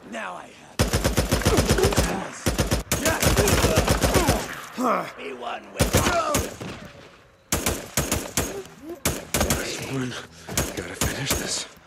Now I have. Yes. Be one with Someone gotta finish this.